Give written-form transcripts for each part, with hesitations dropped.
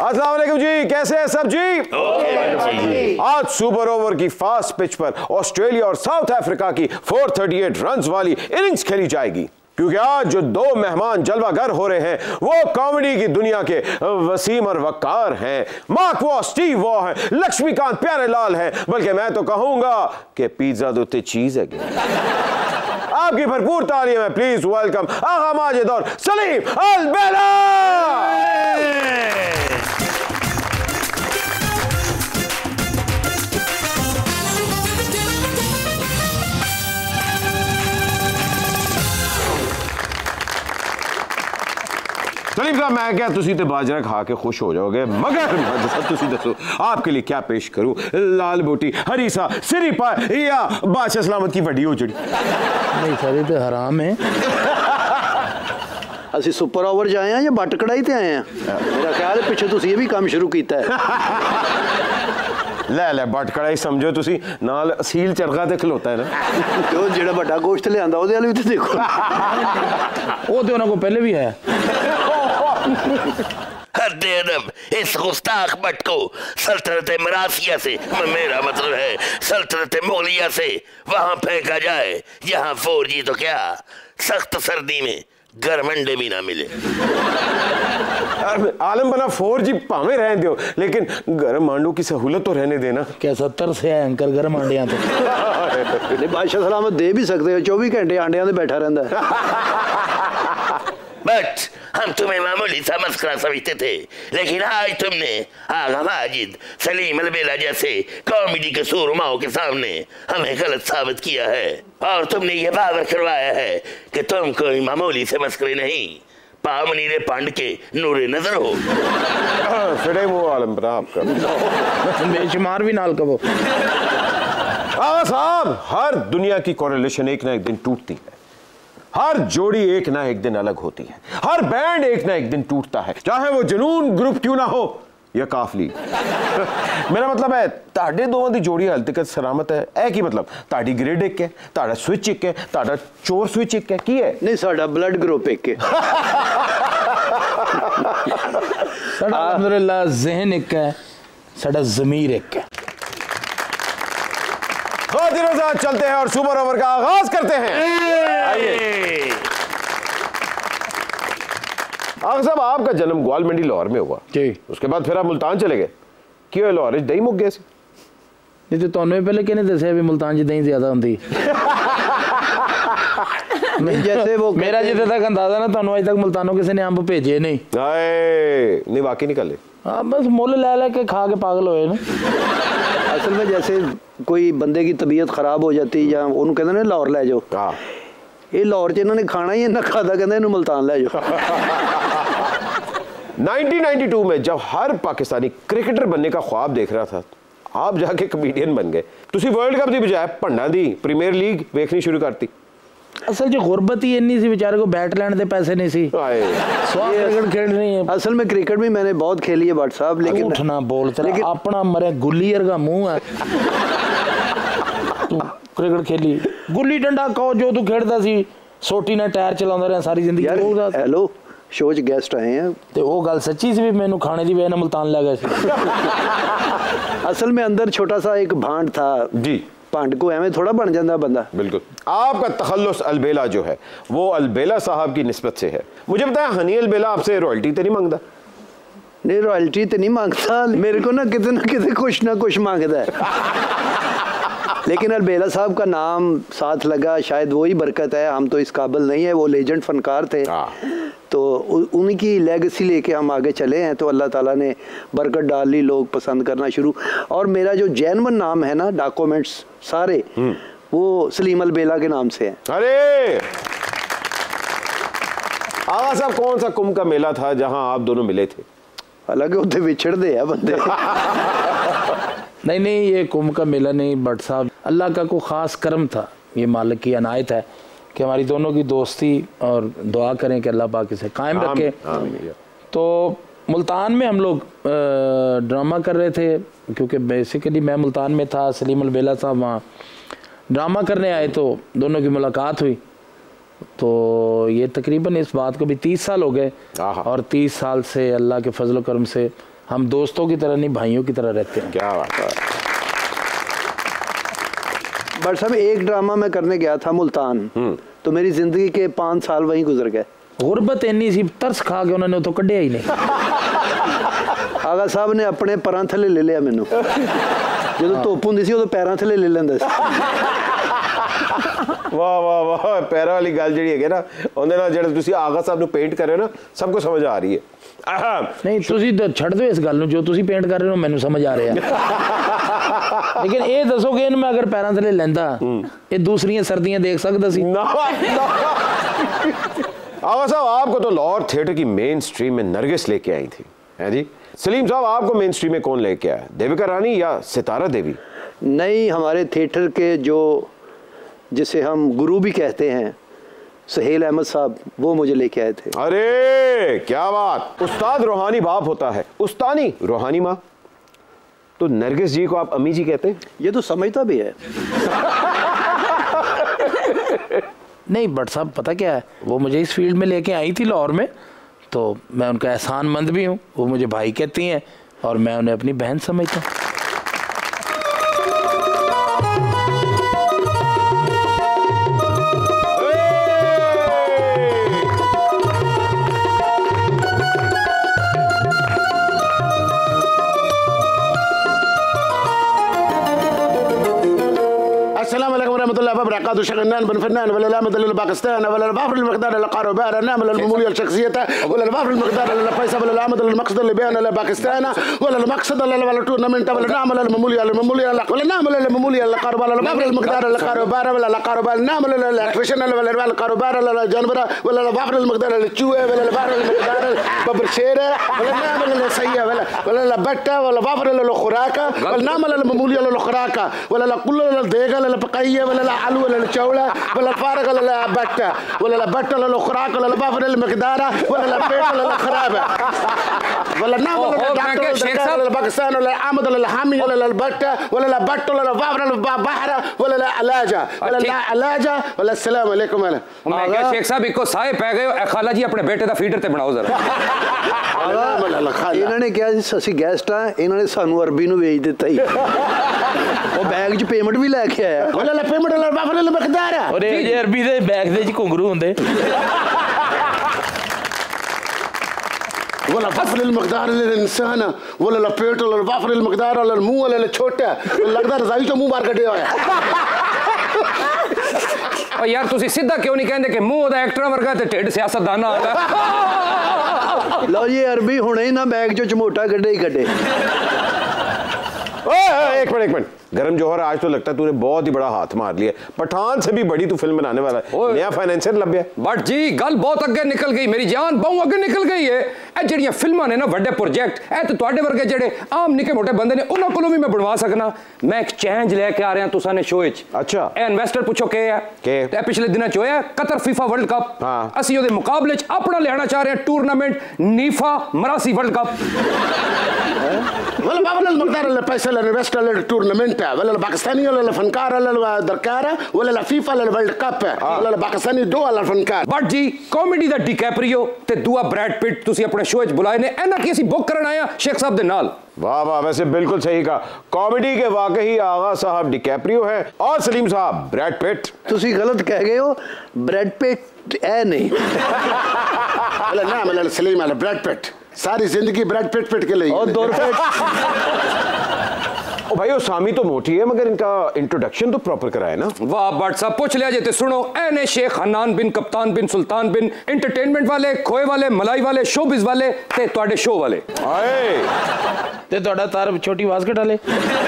अस्सलाम वालेकुम जी, कैसे हैं सब जी? आज सुपर ओवर की फास्ट पिच पर ऑस्ट्रेलिया और साउथ अफ्रीका की 438 रन्स वाली इनिंग्स खेली जाएगी, क्योंकि आज जो दो मेहमान जलवागर हो रहे हैं वो कॉमेडी की दुनिया के वसीम और वक्कार हैं। मार्क वॉ, स्टीव वॉ हैं, लक्ष्मीकांत प्यारेलाल हैं, बल्कि मैं तो कहूंगा कि पिज्जा दो ते चीज है। आपकी भरपूर तालियों में प्लीज वेलकम आगा माजिद और सलीम अल बेला। सलीम साहब, मैं क्या तुसी ते बाजरा खा के खुश हो जाओगे, मगर तुसी दसो आपके लिए क्या पेश करूं? लाल बोटी, हरीसा, सिरी पा या बादशाह सलामत की वड्डी उजड़ी? नहीं सर, ये तो हराम है। ਅਸੀਂ सुपर ओवर च आए हैं या बट कढ़ाई ते आए हैं? मेरा ख्याल है पिछे तुसी ये भी काम शुरू किया है। ले बट कढ़ाई समझो तुसी, नाल असील चरखा ते खलोता है ना, तो जेड़ा बड़ा गोश्त लियांदा ओदे वाल भी तो देखो, वो तो उन्होंने को पहले भी है। हर देरब इस गुस्ताख बट को सल्तनत मरासिया से, मेरा मतलब है सल्तनत मोगलिया से, वहां फेंका जाए जहां 4G तो क्या सख्त सर्दी में गर्म अंडे भी ना मिले। आलम बना 4G भावे रहने दो, लेकिन गर्म आंडों की सहूलत तो रहने देना। क्या 70 से है अंकर गर्म आंडियां तो? नहीं बादशाह सलामत दे भी सकते हो, 24 घंटे आंडियां से बैठा रहता है। बट हम तुम्हें मामूली सा मस्करा समझते थे, लेकिन आज तुमने आगा माजिद, सलीम अलबेला जैसे कॉमेडी के सूरमाओं के सामने हमें गलत साबित किया है, और तुमने ये बावर करवाया है कि तुम कोई मामूली से मस्करे नहीं, पामनीरे पांड के नूरे नजर हो। फिर वो आलम बना आपका बेशुमार भी नाल कबो। साहब, हर दुनिया की कोरिलेशन एक ना एक दिन टूटती है, हर जोड़ी एक ना एक दिन अलग होती है, हर बैंड एक ना एक दिन टूटता है, चाहे वो जुनून ग्रुप क्यों ना हो या काफली। मेरा मतलब है ताड़े दोवां दी जोड़ी हाल तक सलामत है, ऐ की मतलब ताड़ी ग्रिड एक है, ताड़ा स्विच एक है, ताड़ा चोर स्विच एक है, की है? नहीं साडा ब्लड ग्रुप एक है। साडा अल्हम्दुलिल्लाह ज़हन एक है, साडा ज़मीर एक है। दिनों साथ चलते हैं और सुपर ओवर का आगाज करते हैं। आइए आग साहब, आपका जन्म ग्वाल मंडी लाहौर में हुआ जी, उसके बाद फिर आप मुल्तान चले गए, क्यों? लाहौर दही मुक गए सी? नहीं तो तुहानू पहले किहने दस्सिया भी मुल्तान च दही ज्यादा होंदी? जैसे वो मेरा जिथे तक अंदाजा ना, तुहानू अज तक मुल्तानों किसी ने अंब भेजे नहीं। नहीं वाकई निकाले, हाँ बस मुल ले के खा के पागल होए ना। असल में जैसे कोई बंदे की तबीयत खराब हो जाती या उन्होंने कहते ना लाहौर ले जाओ, ये लाहौर च इन्होंने खाना ही इन्ना खाता, कहते इन्होंने मुल्तान ले जाओ। 1992 में जब हर पाकिस्तानी क्रिकेटर बनने का ख्वाब देख रहा था, आप जाके कमेडियन बन गए। तुसी वर्ल्ड कप दी बजाय भंडा दी प्रीमियर लीग देखनी शुरू करती। असल जो गुरबत ही इन्नी सी, बेचारे को बैट लैंड दे पैसे नहीं सी, क्रिकेट खेलनी है। असल में क्रिकेट भी मैंने बहुत खेली है भट्ट साहब, लेकिन उठना बोलते लेकिन अपना मरे गुल्ली का मुंह है। तू क्रिकेट खेली, गुल्ली डंडा कहो जो तू खेलता सी, सोटी ने टायर चलाਉਂਦਾ ਰਿਹਾ सारी जिंदगी। हेलो शो च गेस्ट आए हैं ते वो गल सच्ची सी भी मैनू खाने दी वजह नाल मुल्तान ले गए सी। असल में अंदर छोटा सा एक भांड था जी, भांड को एवं थोड़ा बन जाता बंदा। बिल्कुल। आपका तखल्लुस अलबेला जो है वो अलबेला साहब की निस्बत से है। मुझे बताया हनी अलबेला आपसे रॉयल्टी तो नहीं मांगता? नहीं रॉयल्टी तो नहीं मांगता, मेरे को ना कितने कुछ ना कुछ मांगता है। लेकिन अलबेला साहब का नाम साथ लगा, शायद वही बरकत है, हम तो इस काबिल नहीं है, वो लेजेंड फनकार थे, तो उनकी लेगेसी लेके हम आगे चले हैं, तो अल्लाह ताला ने बरकत डाल ली, लोग पसंद करना शुरू। और मेरा जो जेन्युइन नाम है ना, डॉक्यूमेंट्स सारे वो सलीम अलबेला के नाम से है। अरे आगा साहब, कौन सा कुंभ का मेला था जहां आप दोनों मिले थे? हालांकि उतने विछड़ते हैं बंदे। नहीं ये कुंभ का मेला नहीं भट्ट साहब, अल्लाह का कोई ख़ास करम था, ये मालिक की अनायत है कि हमारी दोनों की दोस्ती, और दुआ करें कि अल्लाह पाक इसे कायम रखे। तो मुल्तान में हम लोग ड्रामा कर रहे थे, क्योंकि बेसिकली मैं मुल्तान में था, सलीम अलबेला साहब वहाँ ड्रामा करने आए, तो दोनों की मुलाकात हुई। तो ये तकरीबन इस बात को भी 30 साल हो गए, और 30 साल से अल्लाह के फजल करम से हम दोस्तों की तरह नहीं, भाइयों की तरह रहते हैं। क्या बात है। बट साहब एक ड्रामा मैं करने गया था मुल्तान, तो मेरी जिंदगी के 5 साल वहीं गुजर गए। गुरबत इन्नी सी, तरस खा के उन्होंने तो कढ़िया ही नहीं। आगा साहब ने अपने पैरां थले ले लिया मैनू, जो धुप हुंदी सी उदों पैरां थले ले लेंदा सी। वाह वाह वाह, पैरा वाली गल जी है ना, ਉਹਦੇ ਨਾਲ ਜਿਹੜਾ ਤੁਸੀਂ ਆਗਾ ਸਾਹਿਬ ਨੂੰ ਪੇਂਟ ਕਰ ਰਹੇ ਹੋ ਨਾ, ਸਭ ਕੁਝ ਸਮਝ ਆ ਰਹੀ ਹੈ। नहीं तुसी तो छड़ दो इस गल नूं, जो तुसी पेंट कर रहे हो मैनू समझ आ रहा है। लेकिन ये दसो कि मैं अगर पैरां थले लैंदा ये दूसरियां सर्दियां देख सकदा सी? आगा साहब आपको तो लाहौर थिएटर की मेन स्ट्रीम में नरगिस लेके आई थी, है जी। सलीम साहब आपको मेन स्ट्रीम में कौन लेके आया, देविका रानी या सितारा देवी? नहीं, हमारे थिएटर के जो जिसे हम गुरु भी कहते हैं, सुहेल अहमद साहब, वो मुझे लेके आए थे। अरे क्या बात, उस्ताद रूहानी बाप होता है, उस्तानी रूहानी माँ। तो नरगिस जी को आप अम्मी जी कहते हैं? ये तो समझता भी है। नहीं बट साहब पता क्या है, वो मुझे इस फील्ड में लेके आई थी लाहौर में, तो मैं उनका एहसानमंद भी हूँ। वो मुझे भाई कहती हैं और मैं उन्हें अपनी बहन समझता हूँ। पाकिस्तान वलबाफर المقدار القاروبار نعمل المموليه الشخصيه ولا المقدار البيسه ولا العمد المقصد اللي بين باكستان ولا المقصد ولا التورنمنت ولا نعمل المموليه ولا نعمل المموليه القاروبار ولا المقدار القاروبار ولا القاروبار نعمل الاكشن ولا القاروبار ولا الجانبر ولا البافر المقدار التشوه ولا البافر المقدار ببرشيره ولا نعمل السيه ولا البته ولا بافر الخراكه ولا نعمل المموليه الخراكه ولا كل الديغه ولا البقيه ولا العلو ولا الشوله ولا الفارغ ولا البته ولا البته ولا الخراك ولا البافر المقداره ولا البيت ولا الخرابه ولا نعمل ولا باكستان ولا العمد ولا الحامي ولا البته ولا البته ولا البافر البحر ولا العلاجه ولا العلاجه ولا السلام عليكم। मैं क्या शेख साहब इको साए पै गए हो, खाला जी अपने बेटे दा फीडर ते बनाओ जरा। इन्होंने क्या ਅਸੀਂ ਗੈਸਟ ਆ, ਇਹਨਾਂ ਨੇ ਸਾਨੂੰ ਅਰਬੀ ਨੂੰ ਵੇਚ ਦਿੱਤਾ ਹੀ। ਉਹ ਬੈਗ 'ਚ ਪੇਮੈਂਟ ਵੀ ਲੈ ਕੇ ਆਇਆ। ولا البيمنت ولا البافر المقداره और ये अरबी दे बैग दे च घुंगरू हुंदे। ولا البافر المقدار للانسان ولا البيت ولا البافر المقدار ولا المو ولا الछोटा लगदा रजाई चों मुंह बाहर कढिया होया। और यार तुसी सीधा क्यों नहीं कहंदे कि मुंह दा एक्टर वर्गा ते ढिड सियासतदान वाला? लो जी अरबी हुणे ही ना बैग 'चों चमोटा कढे ही कढे। एक मिनट, गरम जौहर, आज तो लगता है तूने बहुत ही बड़ा हाथ मार लिया। पठान से भी बड़ी तू फिल्म बनाने वाला है, नया फाइनेंशियर लभ गया। बट जी गल बहुत अगे निकल गई, मेरी जान बहु अगे निकल गई है। ए ਜਿਹੜੀਆਂ ਫਿਲਮਾਂ ਨੇ ਨਾ ਵੱਡੇ ਪ੍ਰੋਜੈਕਟ, ਇਹ ਤੇ ਤੁਹਾਡੇ ਵਰਗੇ ਜਿਹੜੇ ਆਮ ਨਿੱਕੇ ਮੋਟੇ ਬੰਦੇ ਨੇ ਉਹਨਾਂ ਕੋਲੋਂ ਵੀ ਮੈਂ ਬਣਵਾ ਸਕਣਾ। ਮੈਂ ਇੱਕ ਚੇਂਜ ਲੈ ਕੇ ਆ ਰਿਹਾ ਤੁਸਾਂ ਨੇ ਸ਼ੋਅ 'ਚ। ਅੱਛਾ, ਇਹ ਇਨਵੈਸਟਰ ਪੁੱਛੋ ਕੀ ਹੈ? ਇਹ ਪਿਛਲੇ ਦਿਨਾਂ 'ਚ ਹੋਇਆ ਕਤਰ ਫੀਫਾ ਵਰਲਡ ਕੱਪ। ਅਸੀਂ ਉਹਦੇ ਮੁਕਾਬਲੇ 'ਚ ਆਪਣਾ ਲਿਆਣਾ ਚਾਹ ਰਹੇ ਹਾਂ ਟੂਰਨਾਮੈਂਟ ਨੀਫਾ ਮਰਾਸੀ ਵਰਲਡ ਕੱਪ। ولا بابا المقدار اللي पैसा الانفستر للتورنمنت ولا الباكستاني ولا الفنكار ولا الدركار ولا الفيفا ولا الورلد كاب ولا الباكستاني دو ولا الفنكار। बट जी कॉमेडी दा डिकैप्रियो ते दूआ ब्रैड पिट तुसी अपने शो च बुलाए ने, इन्हां की ਅਸੀਂ बुक करन आया शेख साहब दे नाल। वाह वाह, वैसे बिल्कुल सही कहा, कॉमेडी के वाकई आगा साहब डिकैप्रियो है और सलीम साहब ब्रैड पिट। ਤੁਸੀਂ गलत कह गए हो, ब्रैड पिट है नहीं। ولا نعم ولا سليم على براد पिट, सारी जिंदगी ब्रैड पिट के लिए। और 2 रुपए ओ भाई, सामी तो मोटी है मगर इनका इंट्रोडक्शन तो प्रॉपर कराया ना। वाह बट साहब पूछ लिया जे ते सुनो, एने शेख हन्नान बिन कप्तान बिन सुल्तान बिन एंटरटेनमेंट वाले, खोए वाले, मलाई वाले, शोबिज वाले ते ਤੁਹਾਡੇ शो वाले। आए ते ਤੁਹਾਡਾ ਤਾਰ ਛੋਟੀ ਆਵਾਜ਼ ਘਟਾ ਲੇ।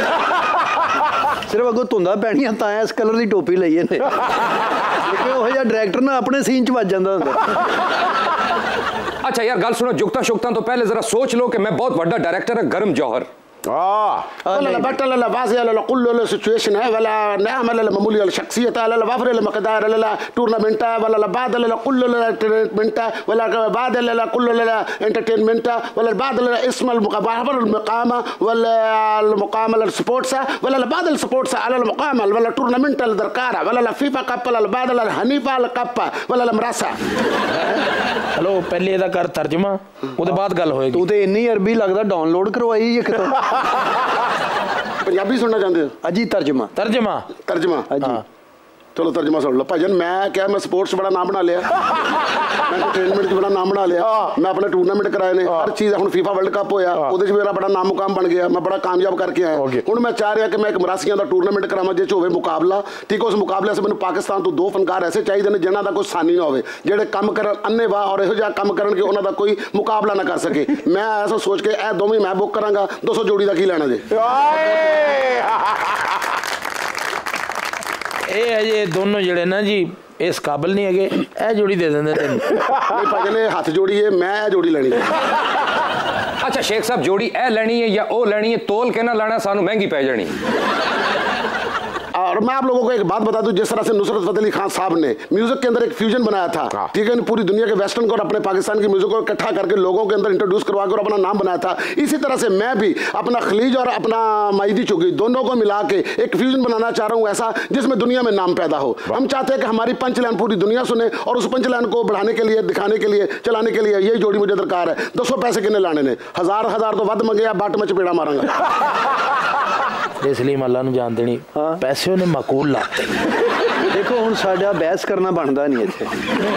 सिर्फ अगों धुंदा पैणियां तां इस कलर की टोपी लई ने, लेकिन वो जिहा डायरेक्टर ना अपने सीन च वज जांदा हुंदा। अच्छा यार गल सुनो, जुगता शुगता तो पहले जरा सोच लो कि मैं बहुत बड़ा डायरेक्टर है गरम जौहर, ولا بطل واضح ولا كل سيتويشن है ولا نعم ولا ممولي ولا شخصية ولا وفر ولا مقدار ولا tournament ولا بعد ولا كل ولا tournament ولا بعد ولا كل ولا انترटेनमेंट ولا بعد ولا اسم المقام ولا المقام ولا سبورتس ولا بعد السبورتس على المقام ولا tournament الدركار ولا FIFA cup ولا بعد ولا Hanifa cup ولا मरासा। Hello पहले ਇਹਦਾ ਕਰ ਤਰਜਮਾ ਉਹਦੇ ਬਾਅਦ ਗੱਲ ਹੋਏਗੀ। ਤੂੰ ਤੇ ਇੰਨੀ ਅਰਬੀ ਲੱਗਦਾ ਡਾਊਨਲੋਡ ਕਰਵਾਈ ਇੱਕ ਤਾਂ। पंजाबी सुनना चाहते हो? अजी तर्जमा तर्जमा तर्जमा अजी चलो तर्जमा सुन लो भाजन। मैं क्या मैं स्पोर्ट्स बड़ा नाम बना लिया, मैं एंटरटेनमेंट बड़ा नाम बना लिया, मैं अपने टूर्नामेंट कराए ने हर चीज़। हम फीफा वर्ल्ड कप होया ਉਹਦੇ 'ਚ ਮੇਰਾ ਬੜਾ ਨਾਮ ਮੁਕਾਮ ਬਣ ਗਿਆ, ਮੈਂ ਬੜਾ ਕਾਮਯਾਬ ਕਰਕੇ ਆਇਆ। ਹੁਣ ਮੈਂ ਚਾਹ ਰਿਹਾ ਕਿ ਮੈਂ ਇੱਕ ਮਰਾਸੀਆਂ ਦਾ ਟੂਰਨਾਮੈਂਟ ਕਰਾਵਾਂ ਜਿਸ 'ਚ ਹੋਵੇ ਮੁਕਾਬਲਾ। ਠੀਕ ਹੈ, ਉਸ ਮੁਕਾਬਲੇ 'ਚ ਮੈਨੂੰ ਪਾਕਿਸਤਾਨ ਤੋਂ 2 ਫਨਕਾਰ ਐਸੇ ਚਾਹੀਦੇ ਨੇ ਜਿਨ੍ਹਾਂ ਦਾ ਕੋਈ ਸਾਨੀ ਨਾ ਹੋਵੇ, ਜਿਹੜੇ ਕੰਮ ਕਰਨ ਅੰਨੇਵਾਹ ਔਰ ਇਹੋ ਜਿਹਾ ਕੰਮ ਕਰਨ ਕਿ ਉਹਨਾਂ ਦਾ ਕੋਈ ਮੁਕਾਬਲਾ ਨਾ ਕਰ ਸਕੇ। ਮੈਂ ਐਸਾ ਸੋਚ ਕੇ ਇਹ ਦੋਵੇਂ ਮੈਂ ਬੁੱਕ ਕਰਾਂਗਾ। 200 ਜੋੜੀ ਦਾ ਕੀ ਲੈਣਾ ਜੇ? ਇਹ ਅਜੇ ਦੋਨੋਂ ਜਿਹੜੇ ਨਾ ਜੀ ਇਸ ਕਾਬਲ ਨਹੀਂ ਹੈਗੇ, ਇਹ ਜੋੜੀ ਦੇ ਦਿੰਦੇ ਤੈਨੂੰ। ਨਹੀਂ ਭਾਜਨ ਇਹ ਹੱਥ ਜੋੜੀ ਹੈ, ਮੈਂ ਇਹ ਜੋੜੀ ਲੈਣੀ। अच्छा शेख साहब जोड़ी ए लेनी है या ओ लेनी है, तोल के ना लाना सानू महंगी पै जानी। और मैं आप लोगों को एक बात बता दूं, जिस तरह से नुसरत फतेह अली खान साहब ने म्यूजिक के अंदर एक फ्यूजन बनाया था, ठीक है, पूरी दुनिया के वेस्टर्न को और अपने पाकिस्तान की म्यूजिक को इकट्ठा करके लोगों के अंदर इंट्रोड्यूस करवा कर अपना नाम बनाया था, इसी तरह से मैं भी अपना खलीज और अपना माइदी चुगी दोनों को मिला के एक फ्यूजन बनाना चाह रहा हूँ ऐसा जिसमें दुनिया में नाम पैदा हो। हम चाहते हैं कि हमारी पंच लाइन पूरी दुनिया सुने और उस पंच लाइन को बढ़ाने के लिए, दिखाने के लिए, चलाने के लिए यही जोड़ी मुझे दरकार है। 200 पैसे कितने लाने ने? 1000 तो वध मंगे, बाट में चपेड़ा मारांगा। इसलिए अल्लाह ਨੂੰ ਜਾਣ ਦੇਣੀ ਪੈਸੇ ਉਹਨੇ ਮਾਕੂਲ ਲਾਤੇ। देखो हुण साडा बहस करना बनता नहीं इत्थे।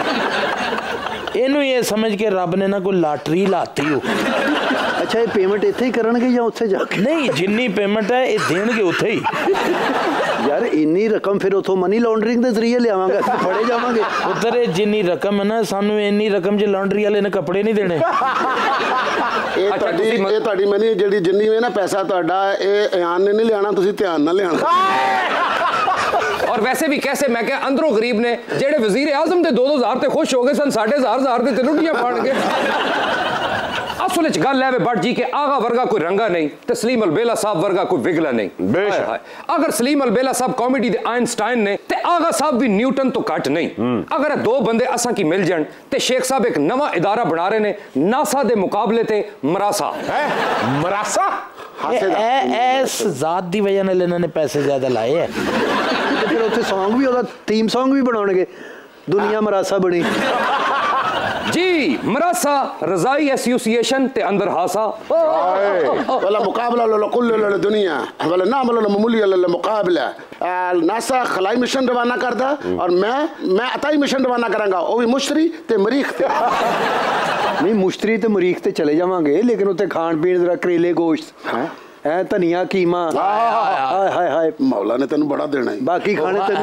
ਇਹਨੂੰ ਇਹ ਸਮਝ ਕੇ ਰੱਬ ਨੇ ਨਾ ਕੋਈ ਲਾਟਰੀ ਲਾਤੀ ਹੋ। अच्छा ये पेमेंट इत्थे ही करनगे या उत्थे जाके? नहीं जिन्नी पेमेंट है ये देणगे उत्थे ही। यार इन्नी रकम फिर उथों मनी लॉन्ड्रिंग के जरिए लियावांगे, फड़े जावांगे। उधर जिन्नी रकम है ना सानू इन्नी रकम च लॉन्ड्री वाले ने कपड़े नहीं देने। ਇਹ ਤੁਹਾਡੀ ਮਨੀ ਜਿਹੜੀ ਜਿੰਨੀ ਵੀ ਨਾ ਪੈਸਾ ਤੁਹਾਡਾ ਇਹ ਇਆਨ ਨੇ ਨਹੀਂ ਲਿਆਣਾ, ਤੁਸੀਂ ਧਿਆਨ ਨਾਲ ਲਿਆਣਾ। और वैसे भी कैसे मैं क्या अंदरों गरीब ने जेड़े वजीर आजम दे 2-2 ते खुश हो गए सन, 1000 ते लुटियां पाण गए। असल च गल है बट जी के आगा वर्गा कोई रंगा नहीं ते सलीम अलबेला साहब वर्गा कोई विगला नहीं। बेशक अगर सलीम अलबेला साहब कॉमेडी दे आइंस्टाइन ने ते आगा साहब भी न्यूटन तो घट नहीं। अगर 2 बंदे असा की मिल जान ते शेख साहब एक नवा इदारा बना रहे ने नासा दे मुकाबले ते मरासा। मरासा इस जात दी वजह नाल इन्हां ने पैसे ज्यादा लाए है। फिर उत्थे सॉन्ग भी ओदा थीम सॉन्ग भी बनाउणगे, दुनिया मरासा बनी जी। मरासा रजाई एसोसिएशन ते अंदर हासा वाला मुकाबला वाला कुल वाला दुनिया वाला नाम वाला मामूली वाला मुकाबला। नासा खलाई मिशन रवाना करदा और मैं अताई मिशन रवाना करांगा, वो भी मुश्तरी ते मरीख ते। नहीं मुश्तरी ते मरीख ते चले जावांगे, लेकिन उत्थे खान पीन जरा करेले गोश्त है, धनिया कीमा, हाय हाय हाय मौला ने तेन बड़ा देना है। बाकी खाने तेन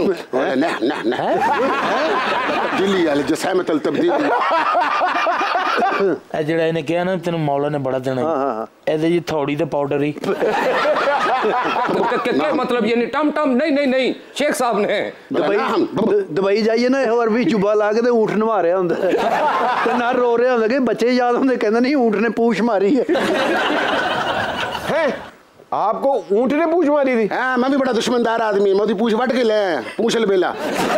तब्दीली वाले जैसा मैं तल तब्दीली ਜਿਹੜਾ ਇਹਨੇ ਕਿਹਾ ਨਾ ਤੈਨੂੰ ਮੌਲਾ ਨੇ ਬੜਾ ਦੇਣਾ ਇਹਦੇ ਜੀ ਥੋੜੀ ਤੇ ਪਾਊਡਰ ਹੀ क्या मतलब ये टम टम नहीं शेख साहब ने दुबई जाइए ना और भी चुबा ला के ऊँट नवा रहा होंगे ते ना रो रहा होंगे, बच्चे याद होंगे कहते नहीं ऊँट ने पूछ मारी है। आपको ऊँट ने पूछ मारी थी? हाँ मैं भी बड़ा दुश्मनदार आदमी, मैं पूछ वट के ले पूछ बेला।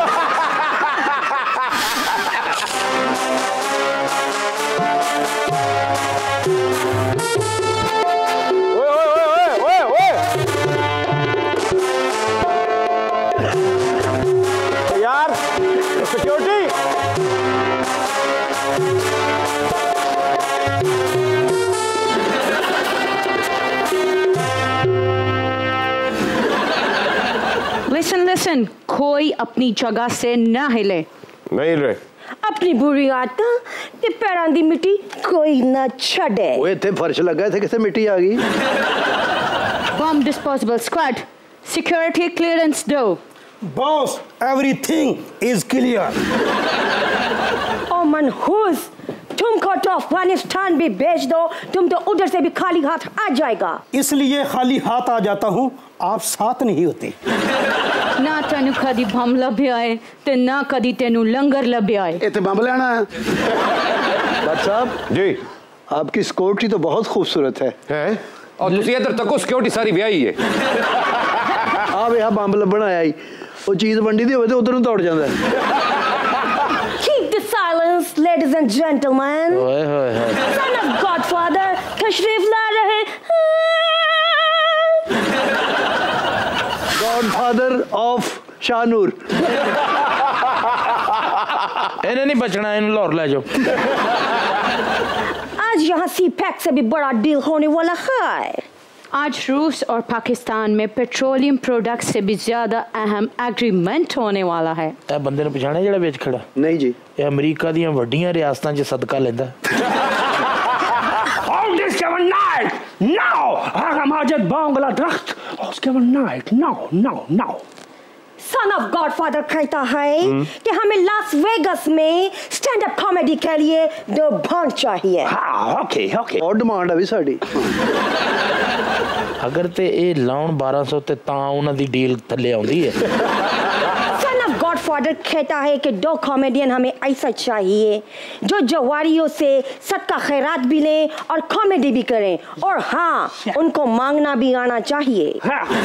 यार सिक्योरिटी लिसन कोई अपनी जगह से ना हिले। नहीं रहे अपनी बुरी आदत ते पैरां दी मिट्टी कोई ना छड़े। ओए इत्थे फर्श लगा थे किथे मिट्टी आ गई। Bomb disposable squad security clearance दो। Boss everything is clear. ओ मनहूस तुम को तो अफगानिस्तान भी भेज दो, तुम तो उधर से भी खाली हाथ आ जाएगा। इसलिए खाली हाथ आ जाता हूँ, आप साथ नहीं होते। ना तेनू कदी बम लभ्या है ते ना कदी तेनू लंगर लभ्या है। इत्थे बम लेना है। बादशाह साहब जी आपकी सिक्योरिटी तो बहुत खूबसूरत है। और तुसी इधर तको सिक्योरिटी सारी ब्याही है आ वे बंब लभण आया ही वो चीज वंडी दी होवे ते उधर ਨੂੰ दौड़ ਜਾਂਦਾ Keep the silence, ladies and gentlemen. ओए होए होए Son of Godfather, तशरीफ ला रहे गॉडफादर ऑफ शाहनूर इन्हें नहीं बचना, इन लाहौर ले जाओ। आज यहाँ सी पैक से भी बड़ा डील होने वाला है। आज रूस और पाकिस्तान में पेट्रोलियम प्रोडक्ट से भी ज्यादा अहम एग्रीमेंट होने वाला है। ਇਹ ਬੰਦੇ ਨੂੰ ਪਛਾਣਿਆ ਜਿਹੜਾ ਵਿੱਚ ਖੜਾ? नहीं जी ਇਹ ਅਮਰੀਕਾ ਦੀਆਂ ਵੱਡੀਆਂ ਰਿਆਸਤਾਂ 'ਚ ਸਦਕਾ ਲੈਂਦਾ। All this given night, now, Aga Majid Bangladesh. All this given night, now. Son of Godfather कहता है कि हमें लास वेगस में स्टैंड अप कॉमेडी के लिए 2 भांड चाहिए। Okay. और डिमांड है भी साड़ी ਅਗਰ ਤੇ ਇਹ ਲਾਉਣ 1200 ਤੇ ਤਾਂ ਉਹਨਾਂ ਦੀ ਡੀਲ ਥੱਲੇ ਆਉਂਦੀ ਹੈ। Son of Godfather कहता है कि 2 कॉमेडियन हमें ऐसा चाहिए जो जवारियों से सदका खैरात भी लें और कॉमेडी भी करें, और हाँ उनको मांगना भी आना चाहिए।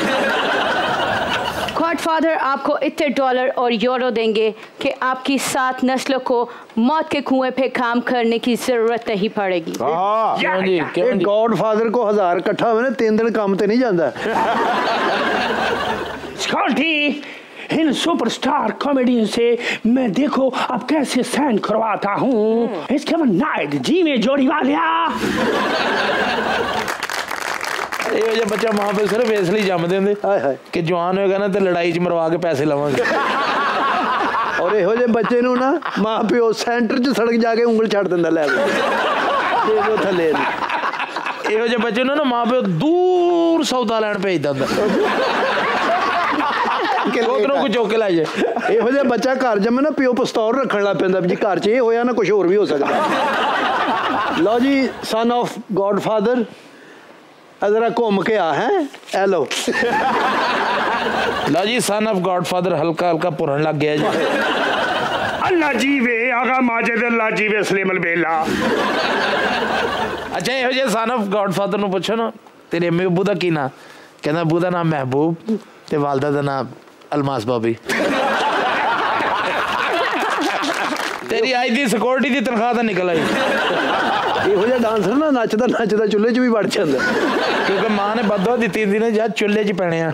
गॉडफादर आपको इतने डॉलर और यूरो देंगे कि आपकी 7 नस्लों को मौत के कुएं पे काम करने की जरूरत नहीं पड़ेगी। क्यों जी? क्यों जी? गॉडफादर को 1000 इकट्ठा होवे ना 3 दिन काम ते नहीं जाता Security, इन सुपरस्टार कॉमेडियन से मैं देखो अब कैसे साइन करवाता हूँ। इसके बाद नाइट जी में जोड़ी वालिया ਇਹੋ ਜਿਹਾ ਬੱਚਾ ਮਾਂ ਪਿਓ ਸਿਰਫ ਇਸ ਲਈ ਜੰਮਦੇ ਹੁੰਦੇ हाय हाय ਕਿ ਜਵਾਨ ਹੋਏਗਾ ਨਾ ਤੇ ਲੜਾਈ 'ਚ ਮਰਵਾ ਕੇ ਪੈਸੇ ਲਵਾਂਗੇ। और ਇਹੋ ਜਿਹੇ ਬੱਚੇ ਨੂੰ ਨਾ ਮਾਂ ਪਿਓ ਸੈਂਟਰ 'ਚ ਸੜਕ ਜਾ ਕੇ ਉਂਗਲ ਛੱਡ ਦਿੰਦਾ ਲੈ ਦੇ ਦੋ ਥੱਲੇ ਇਹੋ ਜਿਹੇ ਬੱਚੇ ਨੂੰ ਨਾ ਮਾਂ ਪਿਓ ਦੂਰ ਸੌਦਾ ਲੈਣ ਭੇਜਦਾ ਹੁੰਦਾ। ਉਧਰੋਂ ਕੋਈ ਚੁੱਕ ਕੇ ਲੈ ਜਾਏ। ਇਹੋ ਜਿਹਾ ਬੱਚਾ ਘਰ ਜੰਮੇ ਨਾ ਪਿਓ ਪਿਸਤੌਲ ਰੱਖਣ ਲੱਗ ਪੈਂਦਾ ਵੀ ਜੀ ਘਰ 'ਚ ਇਹ ਹੋਇਆ ਨਾ ਕੁਝ ਹੋਰ ਵੀ ਹੋ ਸਕਦਾ। ਲਓ ਜੀ ਸਨ ਆਫ ਗॉडफादर जरा घूम के आ है ए लो लो जी सन ऑफ गॉडफादर हल्का हल्का भुरन लग गया जी। अल्लाह जी वे आगा माजिद अल्लाह जी वे सलीम अलबेला। अच्छा ਇਹੋ ਜਿਹੇ सन ऑफ गॉडफादर ਨੂੰ ਪੁੱਛੋ ਨਾ ਤੇਰੇ ਅੰਮੀ ਅੱਬੂ ਦਾ ਕੀ ਨਾਂ? ਕਹਿੰਦਾ ਅੱਬੂ ਦਾ ਨਾਮ ਮਹਿਬੂਬ ਤੇ ਵਾਲਦਾ ਦਾ ਨਾਮ ਅਲਮਾਸ ਬਾਬੀ। ਤੇਰੀ ਅੱਜ ਦੀ ਸਿਕਿਉਰਿਟੀ ਦੀ ਤਨਖਾਹ ਤਾਂ ਨਿਕਲ ਆਈ। ਇਹੋ ਜਿਹਾ ਡਾਂਸਰ ਨਾ ਨੱਚਦਾ ਨੱਚਦਾ ਚੁੱਲ੍ਹੇ 'ਚ ਵੀ ਵੜ ਜਾਂਦਾ ਕਿਉਂਕਿ ਮਾਂ ਨੇ ਬਦਵਾ ਦਿੱਤੀ ਹੁੰਦੀ ਨੇ ਜਦ ਚੁੱਲ੍ਹੇ 'ਚ ਪੈਣੇ ਆ।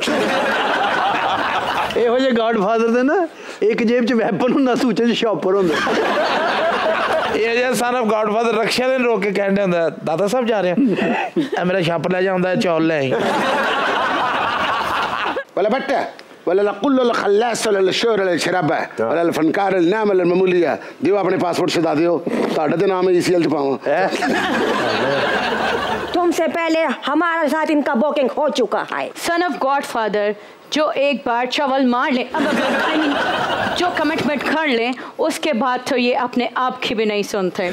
ਇਹੋ ਜਿਹੇ ਗॉडफादर ਦੇ ਨਾ ਇੱਕ ਜੇਬ 'ਚ ਵੈਪਨ ਹੁੰਦਾ ਦੂਜੇ 'ਚ ਸ਼ੌਪਰ ਹੁੰਦਾ। ਇਹ ਜਿਹਾ सन ऑफ गॉडफादर ਰਕਸ਼ਾ ਦੇ ਰੋਕ ਕੇ ਕਹਿੰਦਾ ਹੁੰਦਾ ਦਾਦਾ ਸਾਹਿਬ ਜਾ ਰਹੇ ਆ ਮੇਰਾ ਛਾਪ ਲੈ ਜਾਂਦਾ ਚੌਲ ਲੈ ਆਈ। ولا بتة ولا القل الخلاص ولا الشهر ولا الشرابة ولا الفنكار النعمة الممولية दियो अपने पासपोर्ट से दा दियो ताड़े दे नाम ECL च पाऊँ तुमसे पहले हमारे साथ इनका बुकिंग हो चुका है। सन ऑफ गॉडफादर जो एक बार चवल मार ले जो कमिटमेंट कर ले उसके बाद तो ये अपने आप की भी नहीं सुनते।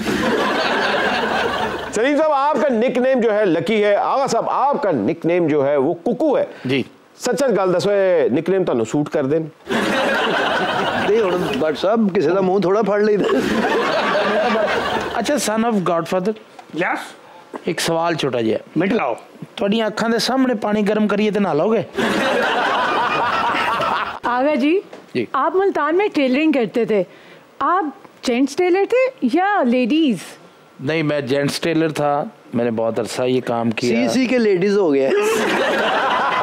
सलीम साहब आपका निकनेम जो है लकी है। आगा साहब आपका निकनेम जो है वो कुकू है जी। सच सच गल दसो निकनेम ਤੁਹਾਨੂੰ सूट कर देन? ਨਹੀਂ ਹੁਣ ਬਟ ਸਾਹਿਬ ਕਿਸੇ ਦਾ ਮੂੰਹ ਥੋੜਾ ਫੜ ਲਈਦਾ। अच्छा सन ऑफ गॉडफादर यस एक सवाल छोटा जिहा मिट लाओ। ਤੁਹਾਡੀਆਂ ਅੱਖਾਂ ਦੇ ਸਾਹਮਣੇ ਪਾਣੀ गर्म करिए तो नहा लोगे? आगा जी आप मुल्तान में टेलरिंग करते थे, आप जेंट्स टेलर थे या लेडीज? नहीं मैं जेंट्स टेलर था, मैंने बहुत अरसा ये काम किया। सी के लेडीज हो गया।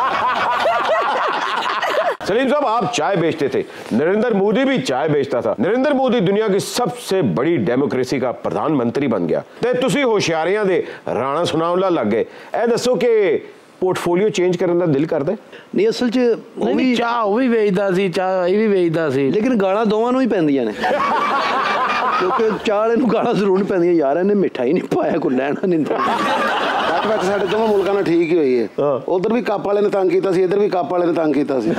सलीम साहब आप चाय बेचते थे, नरेंद्र मोदी भी चाय बेचता था। नरेंद्र मोदी दुनिया की सबसे बड़ी डेमोक्रेसी का प्रधानमंत्री बन गया ते तुसी होशियारियां दे राणा सुनाउन लग गए। ए दसो कि पोर्टफोलियो चेंज करने का दिल करदा? नहीं असल च नहीं चाह वो भी बेचदा सी, चाह ये भी बेचदा सी, लेकिन गाਲਾਂ ਦੋਵਾਂ ਨੂੰ ਹੀ ਪੈਂਦੀਆਂ ਨੇ ਕਿਉਂਕਿ ਚਾਹ ਵਾਲੇ ਨੂੰ ਗਾਲਾਂ ਜ਼ਰੂਰ ਨਹੀਂ ਪੈਂਦੀਆਂ ਯਾਰ ਇਹਨੇ ਮਿੱਠਾ ਹੀ ਨਹੀਂ ਪਾਇਆ ਕੋਈ ਲੈਣਾ ਨਹੀਂ ਬਾਤ ਸਾਡੇ ਦੋਵਾਂ ਮੁਲਕਾਂ ਨਾਲ ਠੀਕ ਹੀ ਹੋਈ ਹੈ। ਉਧਰ ਵੀ ਕੱਪ ਵਾਲੇ ਨੇ ਤੰਗ ਕੀਤਾ ਸੀ, ਇੱਧਰ ਵੀ ਕੱਪ ਵਾਲੇ ਨੇ ਤੰਗ ਕੀਤਾ ਸੀ।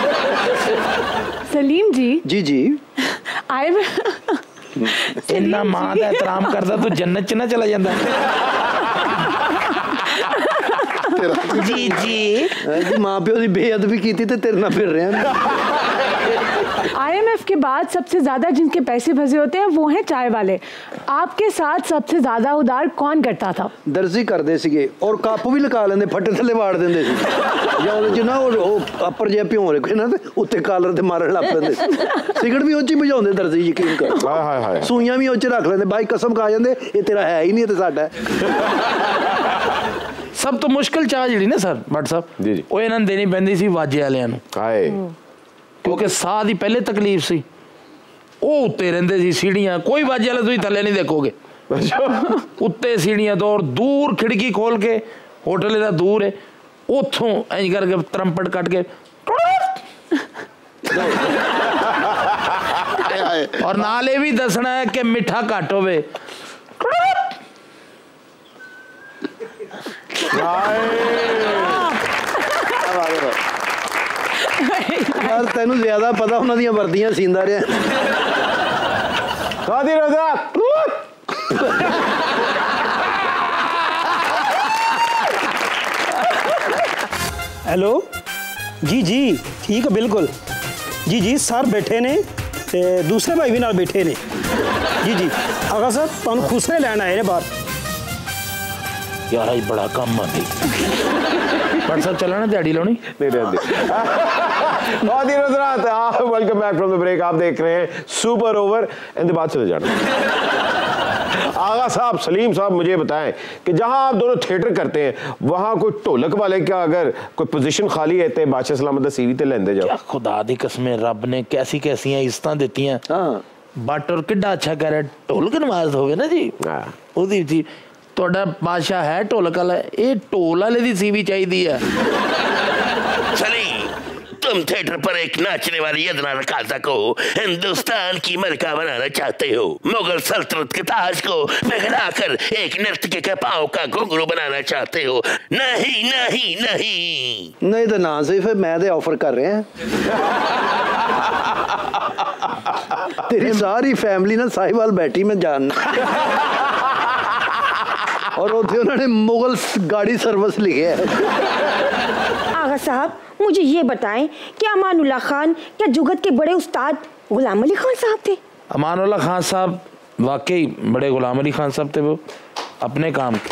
सलीम जी जी जी इन्ना मां दा एहतराम करदा तो जन्नत च ना चला जांदा। जी जी जी मां प्यो की बेअदबी की ते तेरे नाल फिर रहे हैं। IMF के बाद सबसे ज्यादा जिनके पैसे फंसे होते हैं वो हैं चाय वाले। आपके साथ सबसे ज्यादा उधार कौन करता था? दर्जी करते सीगे और कप भी लगा लेंदे, फटे थले वाड़ देंदे सी या ਉਹਦੇ ਚ ਨਾ ਉਹ ਅੱਪਰ ਜੇ ਭਿਉਂ ਰੱਖੇ ਨਾ ਤੇ ਉੱਤੇ ਕਾਲਰ ਤੇ ਮਾਰਨ ਲੱਗ ਪੈਂਦੇ। ਸਿਗਰਟ ਵੀ ਉੱਚੀ ਭਜਾਉਂਦੇ ਦਰਜੀ, ਯਕੀਨ ਕਰ। ਹਾਏ ਹਾਏ ਹਾਏ। ਸੂਈਆਂ ਵੀ ਉੱਚ ਰੱਖ ਲੈਂਦੇ, ਬਾਈ ਕਸਮ ਖਾ ਜਾਂਦੇ ਇਹ ਤੇਰਾ ਹੈ ਹੀ ਨਹੀਂ, ਤੇ ਸਾਡਾ ਹੈ। ਸਭ ਤੋਂ ਮੁਸ਼ਕਿਲ ਚਾਹ ਜਿਹੜੀ ਨਾ ਸਰ ਭੱਟ ਸਾਹਿਬ ਜੀ ਜੀ, ਉਹ ਇਹਨਾਂ ਨੂੰ ਦੇਣੀ ਪੈਂਦੀ ਸੀ ਵਾਜੇ ਵਾਲਿਆਂ ਨੂੰ। ਹਾਏ, ਕਿਉਂਕਿ ਸਾਹ ਦੀ ਪਹਿਲੇ ਤਕਲੀਫ ਸੀ, ਉਹ ਉੱਤੇ ਰਹਿੰਦੇ ਸੀ ਸੀੜੀਆਂ, ਕੋਈ ਵਾਜੇ ਵਾਲੇ ਤੁਸੀਂ ਥੱਲੇ ਨਹੀਂ ਦੇਖੋਗੇ, ਉੱਤੇ ਸੀੜੀਆਂ ਤੋਂ। ਔਰ ਦੂਰ ਖਿੜਕੀ ਖੋਲ ਕੇ, ਹੋਟਲ ਇਹਦਾ ਦੂਰ ਹੈ, ਉੱਥੋਂ ਇੰਜ ਕਰਕੇ ਤਰੰਪਟ ਕੱਟ ਕੇ ਔਰ ਨਾਲ ਇਹ ਵੀ ਦੱਸਣਾ ਹੈ ਕਿ ਮਿੱਠਾ ਘੱਟ ਹੋਵੇ। ਯਾਰ ਤੈਨੂੰ ਜ਼ਿਆਦਾ ਪਤਾ ਉਹਨਾਂ ਦੀਆਂ ਵਰਦੀਆਂ ਸੀਂਦਾ ਰਿਹਾ। हेलो जी जी ठीक है बिल्कुल जी जी सर बैठे ने ते दूसरे भाई भी नाल बैठे ने जी जी आगा सर तुहानू खुसरे लैन आए ने बाहर। यार आज बड़ा काम आती भट्ट साहब चलना दिहाड़ी लानी नहीं welcome back from the break. आप देख रहे हैं सुपर ओवर, इनके बाद चले जाना। आगा साहब, सलीम साहब, मुझे बताएं कि जहां आप दोनों थिएटर करते हैं वहां कोई ढोलक वाले क्या अगर कोई पोजीशन खाली है तो बादशाह सलामत दा सीवी ते लेंदे जाओ। खुदा दी कसमें रब ने कैसी कैसी इज्जतां देती हैं। बट और किड्डा अच्छा कह रहा है, ढोलक नवाज होवे ना जी, ओदी जी ਤੁਹਾਡਾ ਬਾਦਸ਼ਾਹ है ढोलक वाला, ये ढोल वाले दी सीवी चाहिए है। सलीम, तुम थिएटर पर एक नाचने वाली अदना रकासा को हिंदुस्तान की मलका बनाना चाहते हो, मुगल सल्तनत के ताज को पिघलाकर एक नर्तकी के पांव का घुंघरू बनाना चाहते हो। नहीं नहीं नहीं नहीं तो ना सही, फिर मैं तो ऑफर कर रहे हैं। तेरी सारी फैमिली ना साहिवाल बैठी, मैं जानना। और उन्होंने मुगल गाड़ी सर्विस लिखे है। आगा साहब मुझे ये बताएं कि अमानुल्लाह खान क्या जुगत के बड़े उस्ताद गुलाम अली खान साहब थे? अमानुल्लाह खान साहब वाकई बड़े गुलाम अली खान साहब थे, वो अपने काम के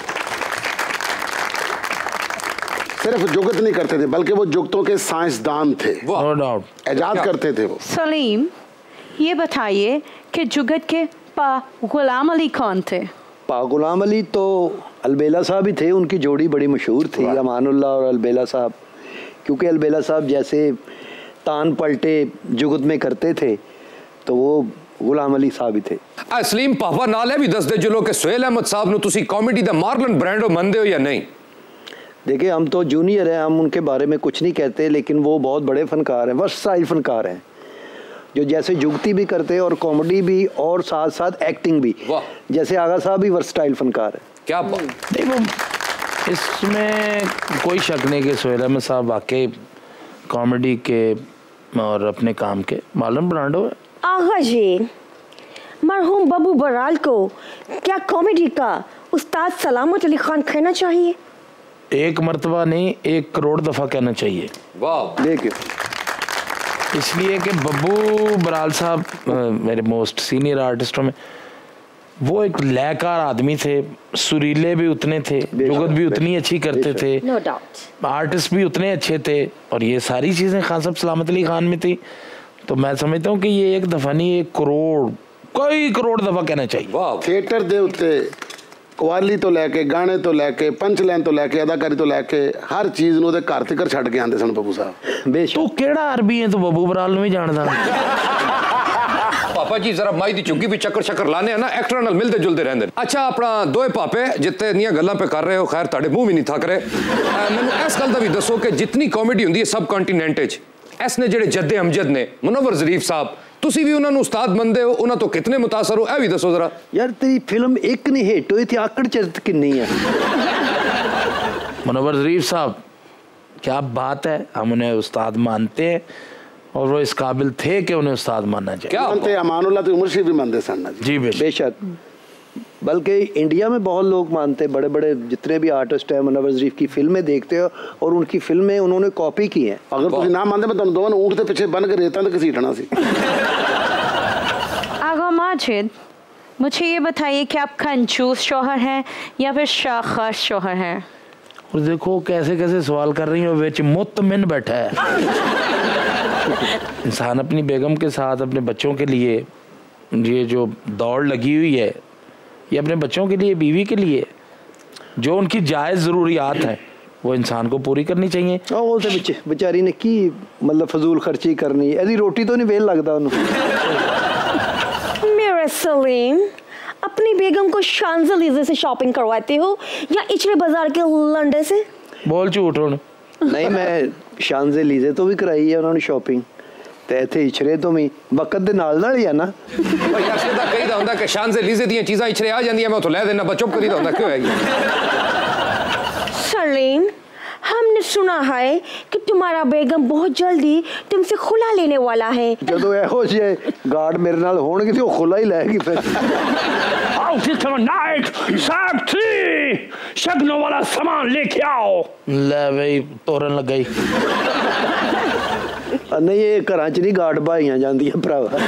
सिर्फ जुगत नहीं करते थे बल्कि वो जुगतों के साइंसदान थे, नो डाउट इजाद करते थे वो। सलीम, ये बताइए कि जुगत के पा गुलाम अली कौन थे? पा गुलाम अली तो अलबेला साहब ही थे, उनकी जोड़ी बड़ी मशहूर थी, अमानुल्लाह और अलबेला साहब। क्योंकि अलबेला साहब जैसे तान पलटे जुगत में करते थे तो वो गुलाम अली साहब ही थे। सलीम पापा नाल है भी दस दे जुलो कि सुहेल अहमद साहब नु तुसी कॉमेडी दा मार्लन ब्रांडो मनदे हो या नहीं? देखिए हम तो जूनियर हैं, हम उनके बारे में कुछ नहीं कहते, लेकिन वो बहुत बड़े फनकार हैं, वर्सटाइल फनकार हैं, जो जैसे जुगती भी करते हैं और कॉमेडी भी और साथ साथ एक्टिंग भी। जैसे आगा साहब भी वर्सटाइल फनकार है। क्या नहीं, वो इसमें कोई शक नहीं कि सुहेल अहमद साहब वाकई कॉमेडी के और अपने काम के मालूम ब्रांडो है। आगा जी, मरहूम बब्बू बराल को क्या कॉमेडी का उस्ताद सलामत अली खान कहना चाहिए? एक मर्तबा नहीं, 1 करोड़ दफा कहना चाहिए। वाह, देखिए इसलिए कि बब्बू बराल साहब मेरे मोस्ट सीनियर आर्टिस्टों में वो एक लयकार आदमी थे, सुरीले भी उतने थे, जुगत भी उतनी अच्छी करते थे, नो डाउट आर्टिस्ट भी उतने अच्छे थे, और ये सारी चीज़ें खान साहब सलामत अली खान में थी। तो मैं समझता हूँ कि ये 1 दफ़ा नहीं, 1 करोड़, कई करोड़ दफ़ा कहना चाहिए। थिएटर दे उत्ते कवाली तो लैके गाने तो लैके पंच लाइन तो लैके अदाकारी तो लैके हर चीज़ ਨੂੰ ਉਹਦੇ ਘਰ ਤੱਕ ਛੱਡ ਕੇ ਆਂਦੇ ਸਨ ਬੱਬੂ ਸਾਹਿਬ। ਤੂੰ ਕਿਹੜਾ ਅਰਬੀ ਹੈ, ਤੂੰ ਬੱਬੂ ਬਰਾਲ ਨੂੰ ਵੀ ਜਾਣਦਾ। पापा जी जरा माई दी चुंगी भी चक्कर शक्कर लाने हैं ना, एक्टर नाल मिलते जुलते रहंदे। अच्छा अपना दोए पापे जितने निया गल्लां पे कर रहे हो, खैर ताड़े मुंह भी नहीं थक रहे। मैनू इस गल दा भी दसो कि जितनी कॉमेडी हुंदी है सब कॉन्टीनेंट च, इस ने जेड़े जद्दे अमजद ने, मुनव्वर ज़रीफ साहब, तुसी भी उन्होंने उस्ताद मनदे हो, उन्हां तो कितने मुतासर हो, ए भी दसो जरा। यार तेरी फिल्म एक नहीं हिट हुई थी, आकड़ चरित कितनी है। मुनव्वर ज़रीफ साहब क्या बात है, हम उन्हें उस्ताद मानते हैं और वो इस काबिल थे कि उन्हें उस्ताद मानना चाहिए। क्या मानते अमानुल्लाह तो उमर शरीफ भी मानते सन जी बेशक। बल्कि इंडिया में बहुत लोग मानते हैं, बड़े बड़े जितने भी आर्टिस्ट हैं मुनव्वर ज़रीफ की फिल्में देखते हो और उनकी फिल्में उन्होंने कॉपी की हैं। अगर तुम ना मानते मैं तुम दोनों ऊँट के पीछे बन के रहता तो घसीटना सी। आगा माजिद, मुझे ये बताइए कि आप कंजूस शौहर हैं या फिर शाखास शौहर हैं? और देखो कैसे कैसे सवाल कर रही हो, बेच मुतमिन बैठा है। इंसान अपनी बेगम के साथ अपने बच्चों के लिए ये जो दौड़ लगी हुई है, ये अपने बच्चों के लिए, बीवी के लिए, जो उनकी जायज़ ज़रूरियात हैं वो इंसान को पूरी करनी चाहिए। वो तो बेचारी ने की मतलब फजूल खर्ची करनी, ऐसी रोटी तो नहीं वेल लगता उन्होंने। मेरे सलीम, अपनी बेगम को शांज़-एलीज़े से शॉपिंग करवाते हो या इचले बाजार के लंडे से? बोल झूठ होने। नहीं, मैं शांज़-एलीज़े तो भी कराई है उन्होंने शॉपिंग, ते इत्थे इचरे तो भी वक्त दे नाल नाल ही है ना। भाई ऐसे तो कही होंदा कि शांज़-एलीज़े दी चीज़ां इचरे आ जांदियां, मैं उथों ले देना, चुप करी होंदा क्यों है? सलीम, हमने सुना है कि तुम्हारा बेगम बहुत जल्दी तुमसे खुला लेने वाला है। जदों एहो जे गार्ड मेरे नाल होणगे ते ओह खुला ही लेगी फिर। नाइट शगनों वाला सामान लेके आओ। ले भाई तोरन लग गई। नहीं, ये घरां च नहीं गार्ड भाईयां जांदियां भरावा।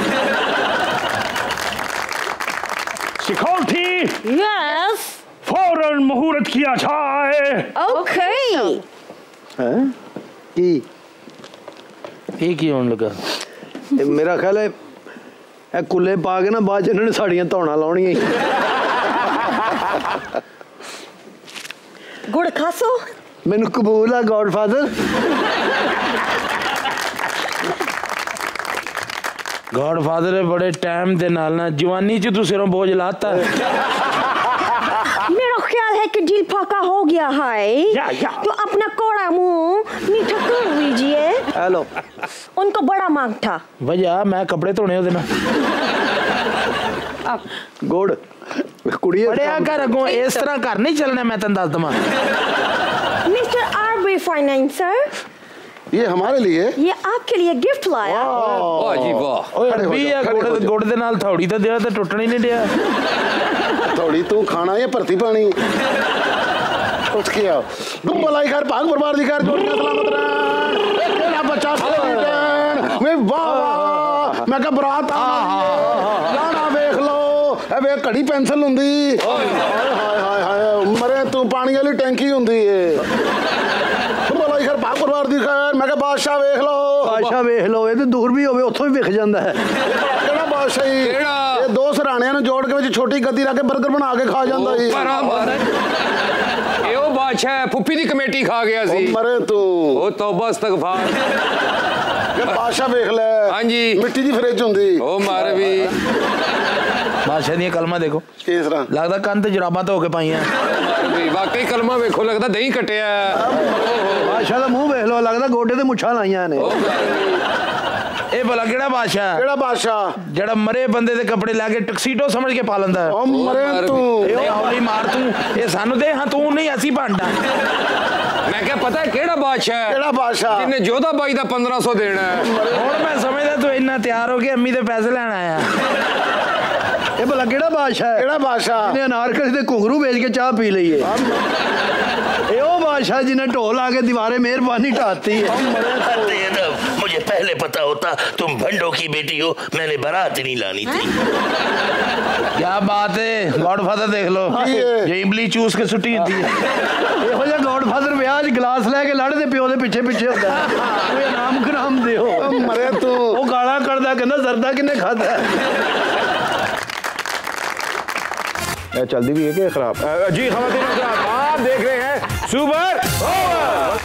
सिक्योरिटी, यस, फौरन मुहूर्त किया जाए। ओके। हैं की की होने लगा? मेरा ख्याल है ए कुल्ले पा के ना बाद इन्होंने साड़ियां धौना लाउणियां। गुड़ खासो? मैनू कबूल है गॉडफादर। गॉडफादर बड़े टाइम दे नाल ना जवानी च तू सिरों बोझ लाता। मेरा ख्याल है कि दिल फाका हो गया है, तो अपना कोड़ा मुंह मीठा कर लीजिए। हेलो, उनको बड़ा मांग था। भैया मैं कपड़े धोने हो देना। गुड़ कुड़िए बड़े कर अगों इस तरह घर नहीं चलना, मैं तन दस दमा। मिस्टर आरबी फाइनेंसर, ये हमारे लिए, ये आपके लिए गिफ्ट लाया। वाह जी वाह। भी है गुड़ दे नाल थोड़ी तो दिया तो टुटना ही नहीं दिया। थोड़ी तू खाना या भरती पानी उठ के आओ। तुम भलाई कर, भाग बर्बाद दी कर, जोड़ियां सलामत रहन। तेरा बच्चा सलामत मैं वाह मैं कह बरात लाना देख लो। ए वे घड़ी पेंसिल हुंदी, हाय हाय हाय मरे तू पानी वाली टैंकी हुंदी है। भाग बर्बाद दी खैर, मैं कह बादशाह वेख लो। बादशाह वेख लो, ये तो दूर भी होवे उथों ही विख जांदा है। केड़ा बादशाह ही? ये दो सराणियां नु जोड़ के विच छोटी गद्दी रख के बर्गर बना के खा जांदा ही। ए ओ बादशाह फुप्पी दी कमेटी खा गया सी। मरे तू ओ तौबा इस्तगफार। बादशाह वेख ले। हां जी, मिट्टी दी फ्रिज हुंदी। ओ मार भी बादशाह दी कलमा देखो किस तरह लगदा कंध जराबां तो होके पाईयां। वाकई कलमा वेखो लगदा दही कटिया। बादशाह दा मुंह वेख लो, लगदा गोडे ते मुछां लाईयां ने। ए भला केड़ा बादशाह? केड़ा बादशाह? जेड़ा मरे बंदे दे कपड़े लाके टक्सीडो समझ के पा लंदा है। ओ मरे तू ए हौली मार तू, ए सानू दे। हां तू नहीं असी भांडा। मैं क्या पता है केड़ा बादशाह? केड़ा बादशाह? जिन्ने जोधा बाई दा 1500 देना है। हुण मैं समझदा तू इन्ना तैयार हो के अम्मी दे पैसे लेना आया। ये भला केड़ा बादशाह है? केड़ा बादशाह? जिन्हें अनारकली ते घुंघरू बेच के चाह पी ली है। ये वो बादशाह जिन्हें ढोल आके दीवारें मेहरबानी ढाती है। मुझे पहले पता होता तुम भंडों की बेटी हो, मैंने बारात नहीं लानी थी। क्या बात है, गॉडफादर देख लो ये इमली चूस के सुटी होती है। ਇਹੋ ਜਿਹਾ ਗॉडफादर ਵਿਆਹ 'ਚ ਗਲਾਸ ਲੈ ਕੇ ਲੜਦੇ ਪਿਓ ਦੇ ਪਿੱਛੇ ਪਿੱਛੇ ਹੁੰਦਾ ਕੋਈ ਇਨਾਮ ਕਰਾਮ ਦਿਓ। ਮਰੇ ਤੂੰ ਉਹ ਗਾਲਾਂ ਕੱਢਦਾ ਕਹਿੰਦਾ ਜ਼ਰਦਾ ਕਿੰਨੇ ਖਾਦਾ। चलती भी है कि खराब? जी ख़वातीन हज़रात, आप देख रहे हैं super over.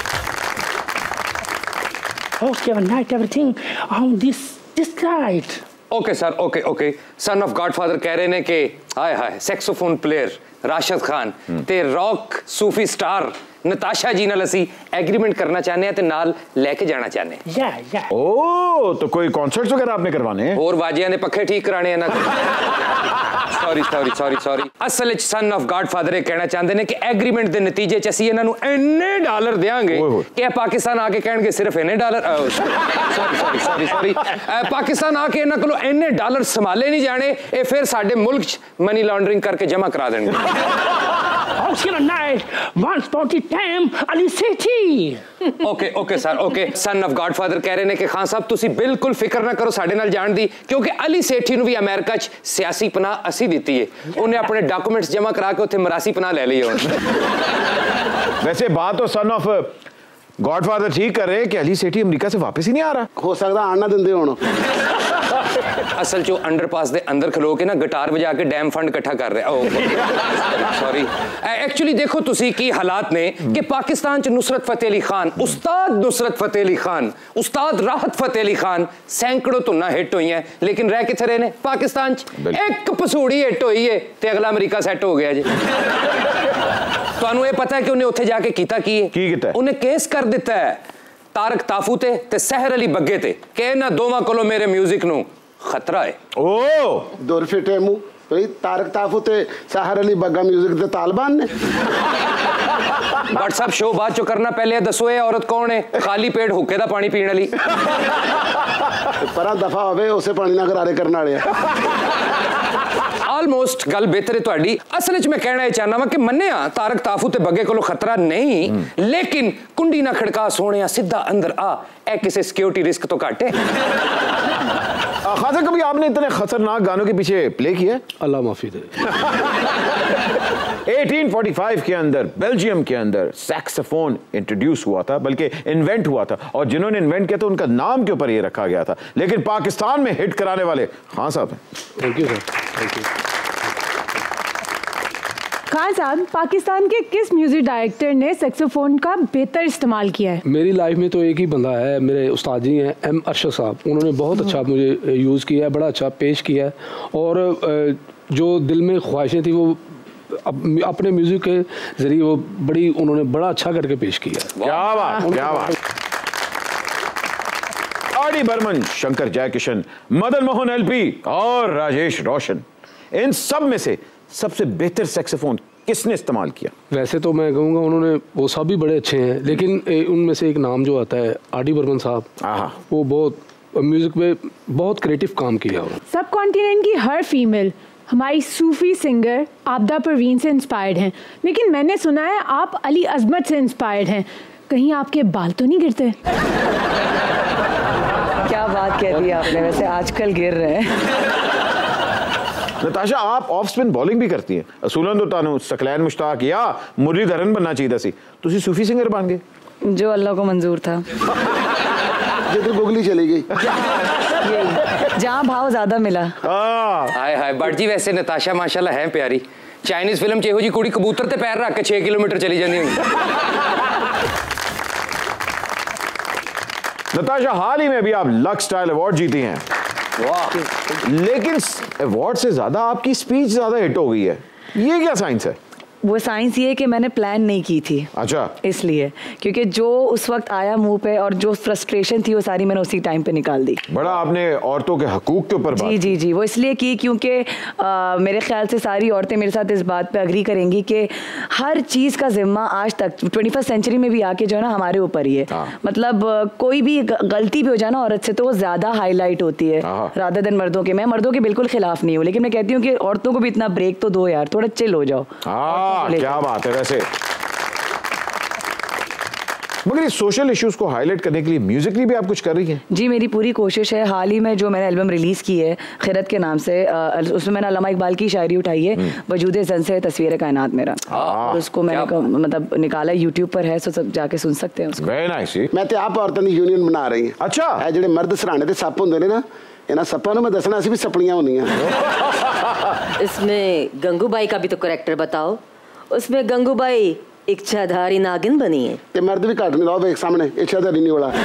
Okay, night everything on this night. Okay sir, okay okay. Son of godfather कह रहे ने कि hi hi saxophone player Rashid Khan ते रॉक सूफी स्टार नताशा जी नाल असी एग्रीमेंट करना चाहते हैं ते नाल लेके जाना चाहते हैं। ओ तो कोई कॉन्सर्ट्स वगैरह आपने करवाने हैं और वाजियां दे पखे ठीक कराने हैं ना। सॉरी असल विच सन ऑफ गॉडफादर ये कहना चाहते हैं कि एग्रीमेंट के नतीजे च असी इन्हां नूं इन्ने डॉलर देंगे कि पाकिस्तान आके कहणगे सिर्फ इन्ने डॉलर सॉरी पाकिस्तान आके इन्हां कोलों इन्ने डॉलर संभाले नहीं जाने, ये फिर साडे मुल्क च मनी लॉन्ड्रिंग करके जमा करा देंगे। Okay sir okay. Son of godfather कह रहे हैं कि खान साहब तुसी बिल्कुल फिक्र ना करो साडे नाल जाण दी, क्योंकि अली सेठी नूं भी अमेरिका च सियासी पनाह असी दित्ती है, उन्हें अपने डॉक्यूमेंट्स जमा करा के उत्थे मरासी पनाह ले ली। वैसे बात तो सन ऑफ गॉडफादर ठीक कर रहे हैं कि अली सेठी अमेरिका से वापस ही नहीं आ रहा। हो सकता आना दिंदे होण। असल जो अंडरपास दे अंदर खलो के ना गिटार बजा के डैम फंड इकट्ठा कर रहे हैं। सॉरी एक्चुअली देखो तुसी की हालात ने कि पाकिस्तान च नुसरत फतेह अली खान, उस्ताद नुसरत फतेह अली खान, उस्ताद राहत फतेह अली खान सैकड़ों धुना हिट हुई हैं, लेकिन रह किथे रहे ने पाकिस्तान च एक पसूड़ी हिट हुई है ते अगला अमेरिका सेट हो गया जी। तुहानू ये पता है कि उन्हें उत्थे जाके कीता की है? उन्हें केस कर दिता है तारक ताफू ते सहर अली बग्गे ते कि इन्हां दोवां कोलों मेरे म्यूजिक नू खतरा है। ओ दूर फिटे मुंह भाई, तारक ताफू ते सहर अली बग्गा म्यूजिक दे तालिबान ने। व्हाट्सएप शो बाद चो करना, पहले दसो ये औरत कौन है खाली पेट हुक्के दा पानी पीने वाली। परा दफा होवे उसे पानी ना करारे करने वाले। ऑलमोस्ट गल बेहतर है तुहाडी। असल विच मैं कहना चाहना वा कि मन्निया तारक ताफू ते बग्गे कोलों खतरा नहीं, लेकिन कुंडी ना खड़का सोहणिया सीधा अंदर आ, ए किसी सिक्योरिटी रिस्क तो घट है। खासा कभी आपने इतने खतरनाक गानों के पीछे प्ले किया? अल्लाह माफी दे। 1845 के अंदर बेल्जियम के अंदर सैक्सोफोन इंट्रोड्यूस हुआ था, बल्कि इन्वेंट हुआ था, और जिन्होंने इन्वेंट किया था उनका नाम के ऊपर ये रखा गया था, लेकिन पाकिस्तान में हिट कराने वाले खान साहब हैं। Thank you sir, thank you. Khan साहब, पाकिस्तान के किस म्यूजिक डायरेक्टर ने सैक्सोफोन का बेहतर इस्तेमाल किया है? मेरी लाइफ में तो एक ही बंदा है, मेरे उस्ताद जी हैं एम अरशद साहब। उन्होंने बहुत अच्छा मुझे यूज़ किया है, बड़ा अच्छा पेश किया है, और जो दिल में ख्वाहिशें थी वो अपने म्यूजिक के जरिए वो उन्होंने बड़ा अच्छा करके पेश किया। क्या बात, क्या बात। आर.डी. बर्मन, शंकर जयकिशन, मदन मोहन एलपी और राजेश रोशन, इन सब में से सबसे बेहतर सैक्सोफोन किसने इस्तेमाल किया? वैसे तो मैं कहूँगा उन्होंने वो सब भी बड़े अच्छे हैं, लेकिन उनमें से एक नाम जो आता है आर.डी. बर्मन साहब, वो बहुत म्यूजिक में बहुत क्रिएटिव काम किया। सब कॉन्टिनेंट की हर फीमेल हमारी सूफी सिंगर आबदा परवीन से इंस्पायर्ड हैं, लेकिन मैंने सुना है आप अली अजमत से इंस्पायर्ड हैं। कहीं आपके बाल तो नहीं गिरते? क्या बात कह दी आपने, वैसे आजकल गिर रहे हैं। नताशा, आप ऑफ स्पिन बॉलिंग भी करती हैं। असूलन तो तानू सकलैन मुश्ताक या मुरलीधरन बनना चाहिए सी, तुसी सूफी सिंगर बन गए। जो अल्लाह को मंजूर था। जिधर गुगली चली गई, जहाँ भाव ज्यादा मिला। हाय हाय बट जी, वैसे नताशा माशाल्लाह है प्यारी। चाइनीज फिल्म च जी कुड़ी कबूतर ते पैर रख के 6 किलोमीटर चली जाती होगी। नताशा, हाल ही में भी आप लक्स स्टाइल अवार्ड जीती हैं। वाह, लेकिन अवार्ड से ज्यादा आपकी स्पीच ज्यादा हिट हो गई है, ये क्या साइंस है? वो साइंस ये कि मैंने प्लान नहीं की थी। अच्छा, इसलिए क्योंकि जो उस वक्त आया मुंह पे और जो फ्रस्ट्रेशन थी वो सारी मैंने उसी टाइम पे निकाल दी। बड़ा आपने औरतों के हकूक के ऊपर बात। जी जी जी, वो इसलिए की क्योंकि मेरे ख्याल से सारी औरतें मेरे साथ इस बात पे अग्री करेंगी कि हर चीज़ का जिम्मा आज तक 21st सेंचुरी में भी आके जो है ना हमारे ऊपर ही है। मतलब कोई भी गलती भी हो जाए ना औरत से तो वो ज़्यादा हाईलाइट होती है रादर देन मर्दों के। मैं मर्दों के बिल्कुल खिलाफ नहीं हूँ, लेकिन मैं कहती हूँ कि औरतों को भी इतना ब्रेक तो दो यार, थोड़ा चिल हो जाओ। क्या बात है। वैसे मगर इस सोशल इश्यूज को हाईलाइट करने के लिए म्यूजिकली भी आप कुछ कर रही हैं? जी, मेरी पूरी कोशिश है। हाल ही में जो मैंने एल्बम रिलीज की है खिरत के नाम से, उसमें मैंने अल्लामा इकबाल की शायरी उठाई है, वजूदे ज़न से तस्वीर कायनात मेरा, उसको मैंने मतलब निकाला, यूट्यूब पर है, सब जाके सुन सकते हैं उसको। Very nice. मैं तो आप औरतों की यूनियन बना रही हूँ। अच्छा, है ਜਿਹੜੇ मर्द सराहने ते सप ਹੁੰਦੇ ਨੇ ना, ਇਹਨਾਂ सप्पां ਨੂੰ मैं दसना सी भी सपड़ियां ਹੁੰਦੀਆਂ। इसमें गंगूबाई का भी तो करेक्टर बताओ। उसमें गंगूबाई इच्छाधारी नागिन बनी है। ते मर्द भी घट नहीं लाओ एक सामने इच्छाधारी नहीं वाला।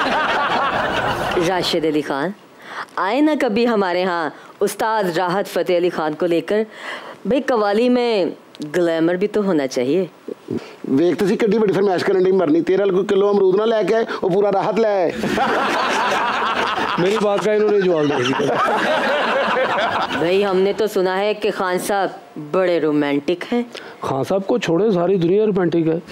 राशिद अली खान आए ना कभी हमारे यहाँ उस्ताद राहत फतेह अली खान को लेकर। भाई कवाली में ग्लैमर भी तो होना चाहिए। वेखते सी किड्डी बड़ी फरमाइश करन दी मरनी तेरे कोई किलो अमरूद ना लेके आए वो पूरा राहत ले आए। मेरी बात का इन्होंने जवाब दे दिया। भाई हमने तो सुना है कि खान साहब बड़े रोमांटिक हैं। खान साहब को छोड़े सारी दुनिया रोमांटिक है।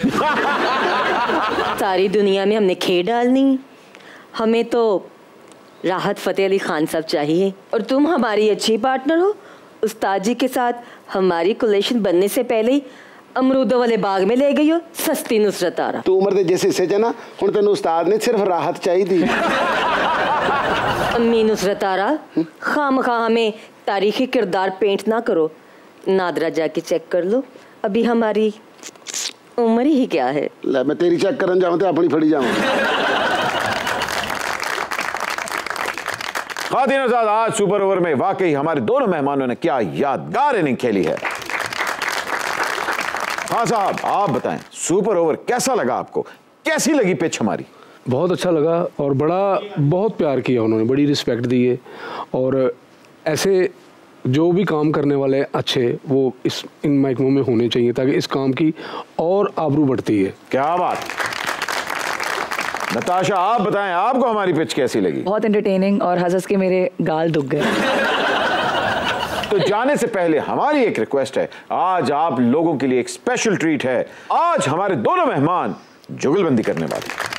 सारी दुनिया में हमने खेल डालनी, हमें तो राहत फतेह अली खान साहब चाहिए और तुम हमारी अच्छी पार्टनर हो। उस्ताद जी के साथ हमारी कोलेशन बनने से पहले ही अमरूदों वाले बाग में ले गई हो सस्ती नुसरत आरा। तू उम्र दे जिस हिस्से च ना हुण तैनूं उस्ताद ने सिर्फ राहत चाहिए। अम्मी नुसरत आरा खामखा हमें तारीखी किरदार पेंट ना करो। नादरा जाके चेक कर लो, अभी हमारी उम्र ही क्या है। ले मैं तेरी चेक करन जाऊं तो अपनी फड़ी जाऊं। खातिन आजाद, आज सुपर ओवर में वाकई हमारे दोनों मेहमानों ने क्या यादगार इनिंग खेली है। हाँ साहब, आप बताएं सुपर ओवर कैसा लगा आपको, कैसी लगी पिच हमारी? बहुत अच्छा लगा और बहुत प्यार किया उन्होंने, बड़ी रिस्पेक्ट दी है। और ऐसे जो भी काम करने वाले अच्छे वो इन महकमों में होने चाहिए ताकि इस काम की और आबरू बढ़ती है। क्या बात। नताशा, आप बताएं आपको हमारी पिच कैसी लगी? बहुत एंटरटेनिंग और हंस के मेरे गाल दुख गए। तो जाने से पहले हमारी एक रिक्वेस्ट है, आज आप लोगों के लिए एक स्पेशल ट्रीट है। आज हमारे दोनों मेहमान जुगलबंदी करने वाले।